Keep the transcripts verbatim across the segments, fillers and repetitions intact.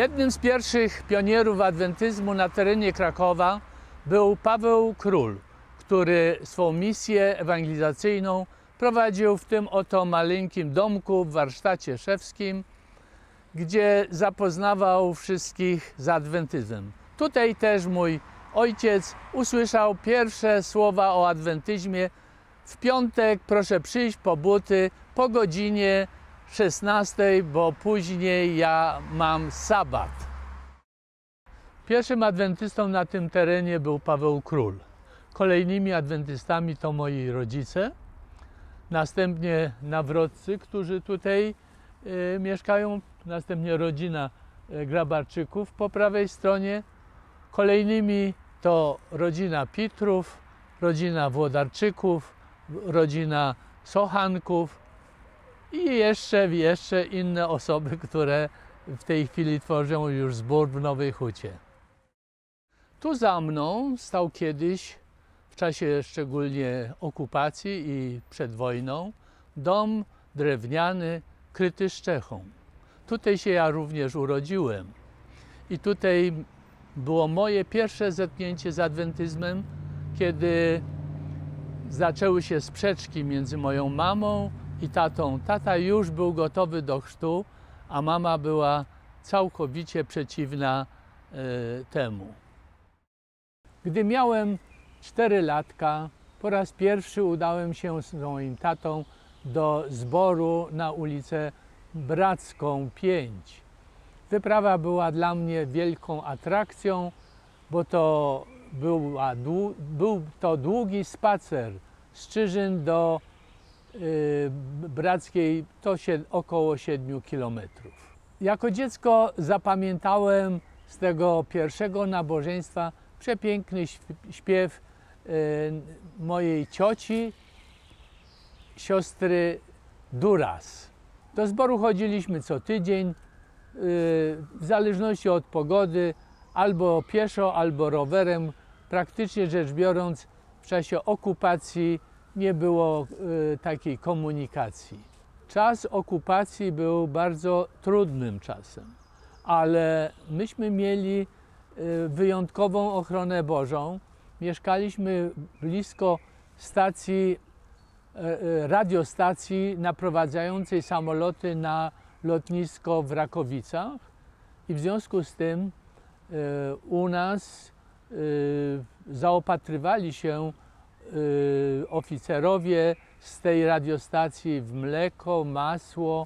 Jednym z pierwszych pionierów adwentyzmu na terenie Krakowa był Paweł Król, który swą misję ewangelizacyjną prowadził w tym oto maleńkim domku w warsztacie szewskim, gdzie zapoznawał wszystkich z adwentyzmem. Tutaj też mój ojciec usłyszał pierwsze słowa o adwentyzmie. W piątek proszę przyjść po buty po godzinie szesnastej, bo później ja mam sabat. Pierwszym adwentystą na tym terenie był Paweł Król. Kolejnymi adwentystami to moi rodzice, następnie nawrotcy, którzy tutaj y, mieszkają, następnie rodzina y, Grabarczyków po prawej stronie. Kolejnymi to rodzina Pitrów, rodzina Włodarczyków, rodzina Sochanków i jeszcze, jeszcze inne osoby, które w tej chwili tworzą już zbór w Nowej Hucie. Tu za mną stał kiedyś, w czasie szczególnie okupacji i przed wojną, dom drewniany kryty strzechą. Tutaj się ja również urodziłem i tutaj było moje pierwsze zetknięcie z adwentyzmem, kiedy zaczęły się sprzeczki między moją mamą i tatą. Tata już był gotowy do chrztu, a mama była całkowicie przeciwna y, temu. Gdy miałem cztery latka, po raz pierwszy udałem się z moim tatą do zboru na ulicę Bracką pięć. Wyprawa była dla mnie wielką atrakcją, bo to była, był to długi spacer z Czyżyn do y, Brackiej, to się około siedmiu kilometrów. Jako dziecko zapamiętałem z tego pierwszego nabożeństwa przepiękny śpiew y, mojej cioci, siostry Duras. Do zboru chodziliśmy co tydzień, w zależności od pogody, albo pieszo, albo rowerem. Praktycznie rzecz biorąc, w czasie okupacji nie było takiej komunikacji. Czas okupacji był bardzo trudnym czasem, ale myśmy mieli wyjątkową ochronę Bożą. Mieszkaliśmy blisko stacji, radiostacji naprowadzającej samoloty na lotnisko w Rakowicach i w związku z tym y, u nas y, zaopatrywali się y, oficerowie z tej radiostacji w mleko, masło,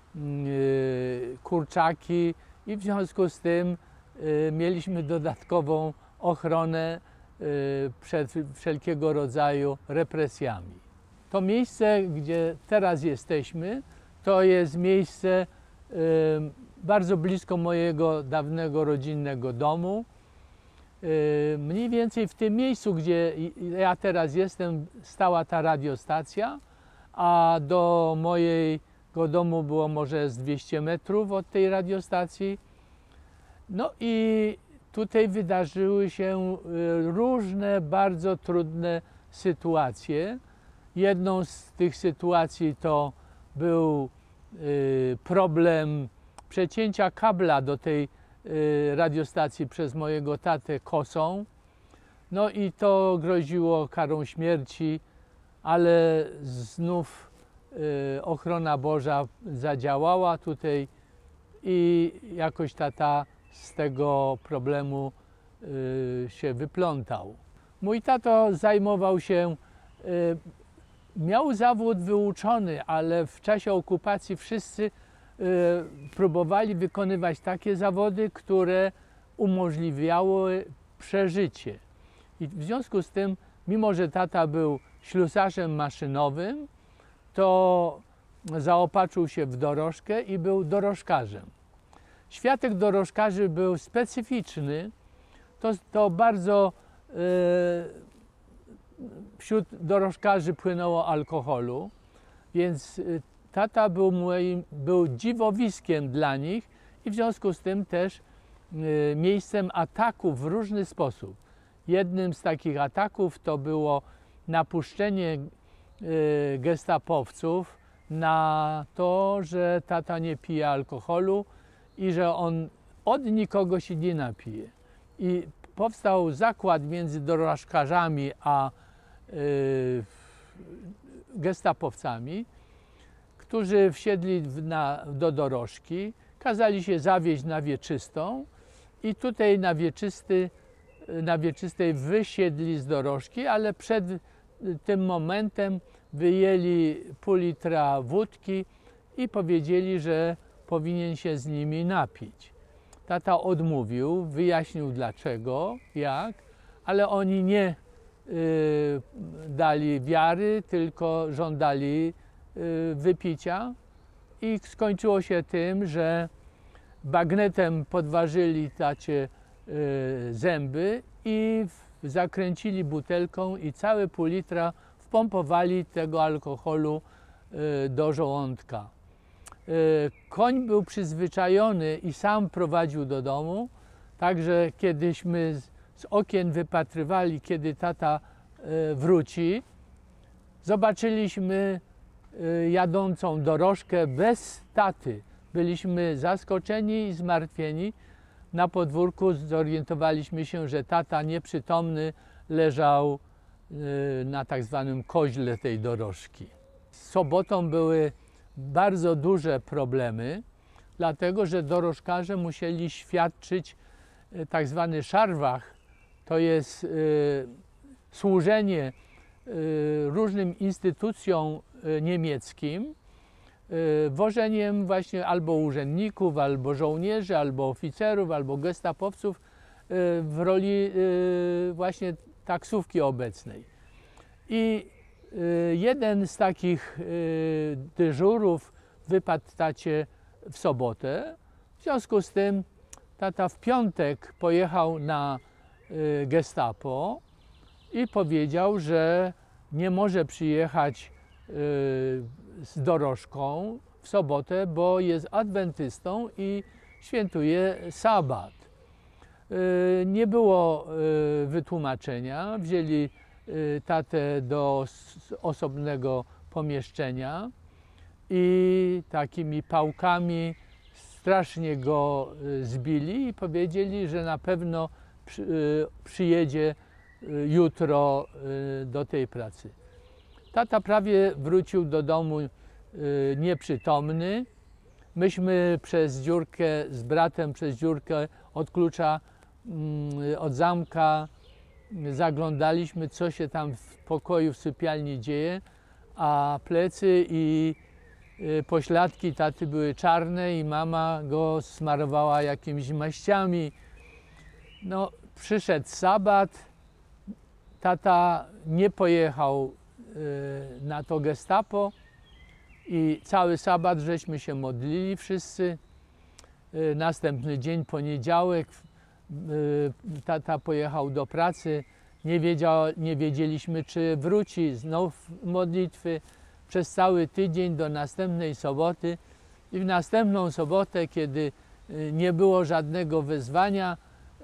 y, kurczaki i w związku z tym y, mieliśmy dodatkową ochronę y, przed wszelkiego rodzaju represjami. To miejsce, gdzie teraz jesteśmy, to jest miejsce y, bardzo blisko mojego dawnego rodzinnego domu. Y, mniej więcej w tym miejscu, gdzie ja teraz jestem, stała ta radiostacja, a do mojego domu było może z dwieście metrów od tej radiostacji. No i tutaj wydarzyły się y, różne bardzo trudne sytuacje. Jedną z tych sytuacji to był y, problem przecięcia kabla do tej y, radiostacji przez mojego tatę kosą. No i to groziło karą śmierci, ale znów y, ochrona Boża zadziałała tutaj i jakoś tata z tego problemu y, się wyplątał. Mój tato zajmował się y, Miał zawód wyuczony, ale w czasie okupacji wszyscy y, próbowali wykonywać takie zawody, które umożliwiały przeżycie. I w związku z tym, mimo że tata był ślusarzem maszynowym, to zaopatrzył się w dorożkę i był dorożkarzem. Światek dorożkarzy był specyficzny, to, to bardzo y, wśród dorożkarzy płynęło alkoholu, więc tata był, moim, był dziwowiskiem dla nich i w związku z tym też y, miejscem ataków w różny sposób. Jednym z takich ataków to było napuszczenie y, gestapowców na to, że tata nie pije alkoholu i że on od nikogo się nie napije. I powstał zakład między dorożkarzami a y, gestapowcami, którzy wsiedli na, do dorożki, kazali się zawieźć na Wieczystą i tutaj na, Wieczysty, na Wieczystej wysiedli z dorożki, ale przed tym momentem wyjęli pół litra wódki i powiedzieli, że powinien się z nimi napić. Tata odmówił, wyjaśnił dlaczego, jak, ale oni nie y, dali wiary, tylko żądali y, wypicia i skończyło się tym, że bagnetem podważyli tacie y, zęby i zakręcili butelką i całe pół litra wpompowali tego alkoholu y, do żołądka. Koń był przyzwyczajony i sam prowadził do domu, także kiedyśmy z okien wypatrywali, kiedy tata wróci, zobaczyliśmy jadącą dorożkę bez taty. Byliśmy zaskoczeni i zmartwieni. Na podwórku zorientowaliśmy się, że tata nieprzytomny leżał na tak zwanym koźle tej dorożki. Z sobotą były bardzo duże problemy, dlatego że dorożkarze musieli świadczyć tak zwany szarwach, to jest y, służenie y, różnym instytucjom y, niemieckim, y, wożeniem właśnie albo urzędników, albo żołnierzy, albo oficerów, albo gestapowców y, w roli y, właśnie taksówki obecnej. I jeden z takich dyżurów wypadł tacie w sobotę. W związku z tym tata w piątek pojechał na gestapo i powiedział, że nie może przyjechać z dorożką w sobotę, bo jest adwentystą i świętuje sabat. Nie było wytłumaczenia, wzięli tatę do osobnego pomieszczenia i takimi pałkami strasznie go zbili i powiedzieli, że na pewno przyjedzie jutro do tej pracy. Tata prawie wrócił do domu nieprzytomny. Myśmy przez dziurkę z bratem, przez dziurkę od klucza, od zamka zaglądaliśmy, co się tam w pokoju, w sypialni dzieje, a plecy i pośladki taty były czarne i mama go smarowała jakimiś maściami. No, przyszedł sabat, tata nie pojechał na to gestapo i cały sabat żeśmy się modlili wszyscy. Następny dzień, poniedziałek, tata pojechał do pracy, nie, wiedział, nie wiedzieliśmy, czy wróci, znów modlitwy przez cały tydzień do następnej soboty i w następną sobotę, kiedy nie było żadnego wezwania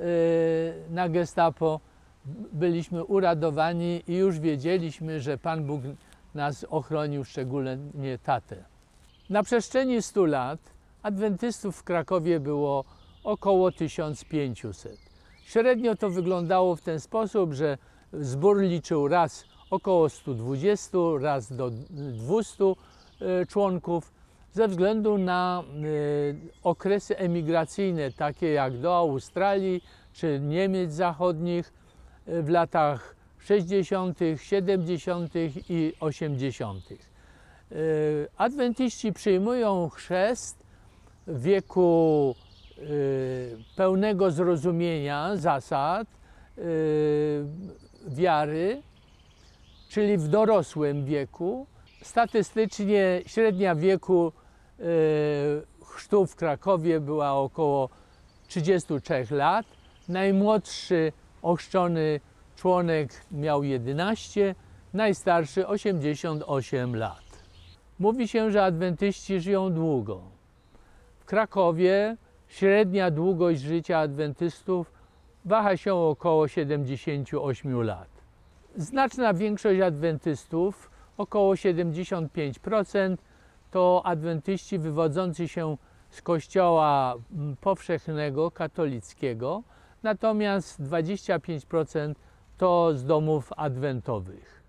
na gestapo, byliśmy uradowani i już wiedzieliśmy, że Pan Bóg nas ochronił, szczególnie tatę. Na przestrzeni stu lat adwentystów w Krakowie było około tysiąc pięćset. Średnio to wyglądało w ten sposób, że zbór liczył raz około stu dwudziestu, raz do dwustu członków, ze względu na okresy emigracyjne, takie jak do Australii czy Niemiec Zachodnich w latach sześćdziesiątych, siedemdziesiątych i osiemdziesiątych. Adwentyści przyjmują chrzest w wieku pełnego zrozumienia zasad wiary, czyli w dorosłym wieku. Statystycznie średnia wieku chrztu w Krakowie była około trzydziestu trzech lat. Najmłodszy ochrzczony członek miał jedenaście, najstarszy osiemdziesiąt osiem lat. Mówi się, że adwentyści żyją długo. W Krakowie średnia długość życia adwentystów waha się około siedemdziesięciu ośmiu lat. Znaczna większość adwentystów, około siedemdziesiąt pięć procent, to adwentyści wywodzący się z kościoła mm, powszechnego, katolickiego, natomiast dwadzieścia pięć procent to z domów adwentowych.